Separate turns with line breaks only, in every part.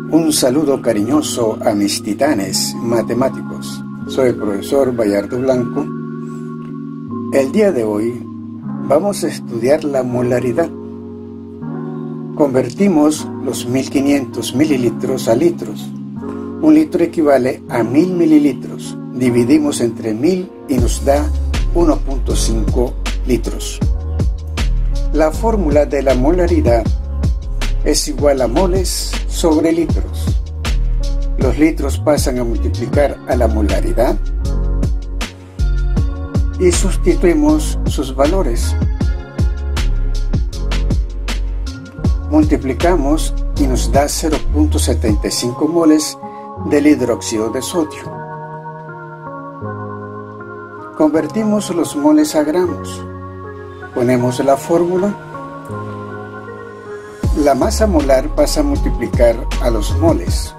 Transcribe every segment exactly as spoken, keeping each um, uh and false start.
Un saludo cariñoso a mis titanes matemáticos. Soy el profesor Bayardo Blanco. El día de hoy vamos a estudiar la molaridad. Convertimos los mil quinientos mililitros a litros. Un litro equivale a mil mililitros. Dividimos entre mil y nos da uno punto cinco litros. La fórmula de la molaridad es igual a moles sobre litros. Los litros pasan a multiplicar a la molaridad y sustituimos sus valores. Multiplicamos y nos da cero punto setenta y cinco moles del hidróxido de sodio. Convertimos los moles a gramos. Ponemos la fórmula. La masa molar pasa a multiplicar a los moles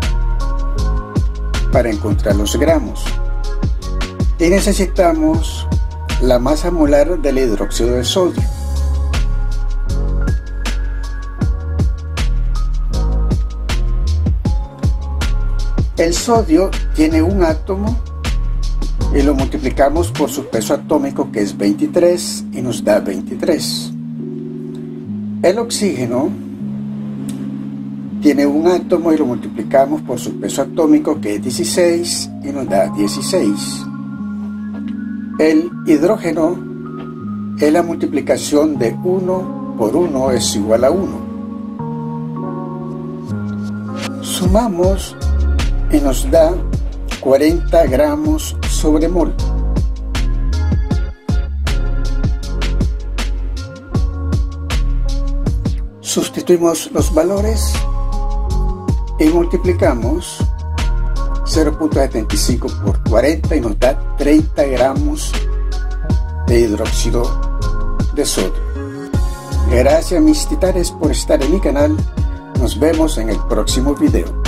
para encontrar los gramos. Y necesitamos la masa molar del hidróxido de sodio. El sodio tiene un átomo y lo multiplicamos por su peso atómico, que es veintitrés, y nos da veintitrés. El oxígeno tiene un átomo y lo multiplicamos por su peso atómico, que es dieciséis, y nos da dieciséis. El hidrógeno es la multiplicación de uno por uno es igual a uno. Sumamos y nos da cuarenta gramos sobre mol. Sustituimos los valores y multiplicamos cero punto setenta y cinco por cuarenta y nos da treinta gramos de hidróxido de sodio. Gracias mis titanes por estar en mi canal. Nos vemos en el próximo video.